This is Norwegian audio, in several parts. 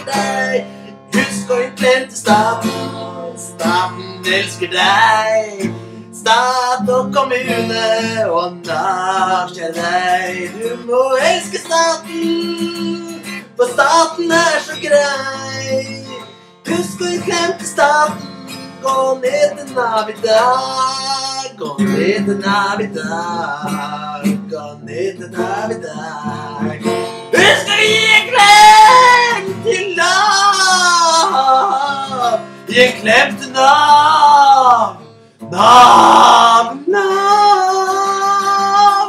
elsker deg. Husk å klem til staten, staten elsker deg. Stat og kommune og Nav kjære deg. Du må elske staten, for staten så grei. Husk å klem til staten, gå ned til Nav i dag. Gå ned til Nav i dag. Gå ned til Nav i dag. Husk å gi en klem til Nav. Gi en klem til Nav. Nav, Nav.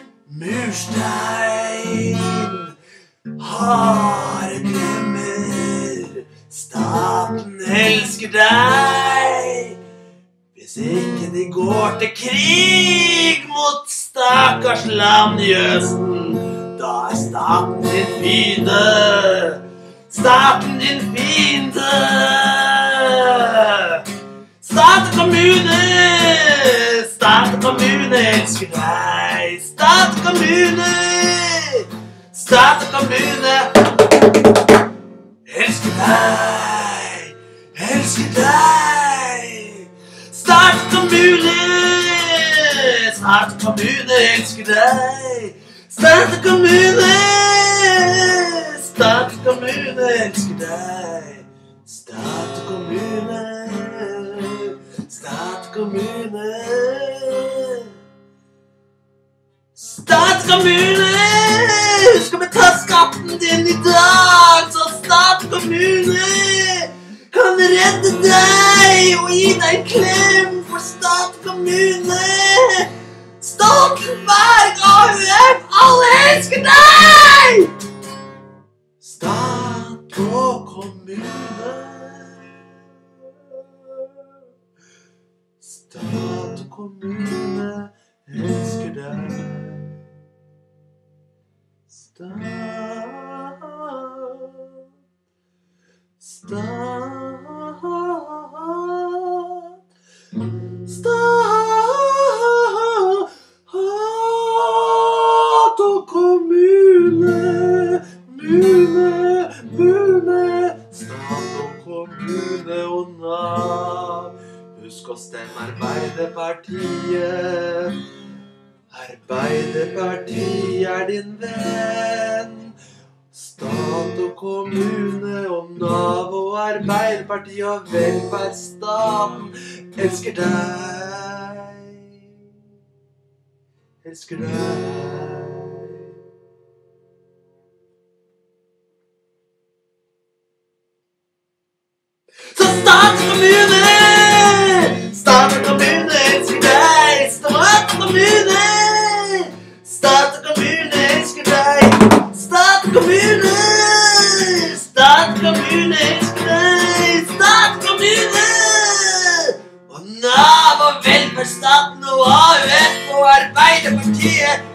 Murstein, harde klemmer. Staten elsker deg. Hvis ikke de går til krig mot stakkars land i Østen, da staten din fiende. Staten din fiende. Stat og kommune elsker deg. Stat og kommune elsker deg. Elsker deg. Stat og kommune elsker deg. Stat og kommune elsker deg. Stat og kommune husk å betale skatten din i dag, så stat og kommune kan redde deg og gi deg en klem. For stat og kommune, Stoltenberg, AUF, alle elsker deg. Stat og kommune, stat og kommune elsker deg. Stat og kommune, stat og kommune og Nav. Husk å stemme Arbeiderpartiet. Arbeiderpartiet din venn. Stat og kommune og Nav og Arbeiderpartiet og velferdsstaten elsker deg. Elsker deg. Så stat og kommune elsker deg. Stat og kommune elsker deg. Stat og kommune elsker deg. Stat og kommune og Nav og velferdsstaten og AUF og Arbeiderpartiet